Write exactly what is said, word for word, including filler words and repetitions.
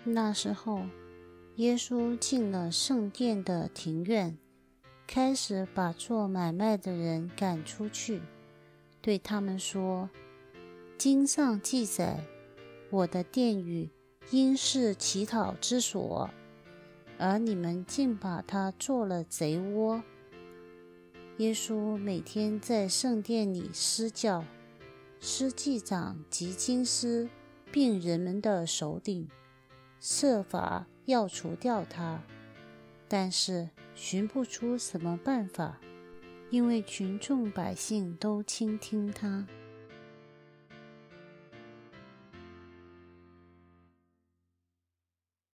那时候，耶稣进了圣殿的庭院，开始把做买卖的人赶出去，对他们说：经上记载，我的殿宇应是乞讨之所，而你们竟把它做了贼窝。耶稣每天在圣殿里施教，司祭长及经师并人们的首领设法要除掉他，但是寻不出什么办法，因为群众百姓都倾听他。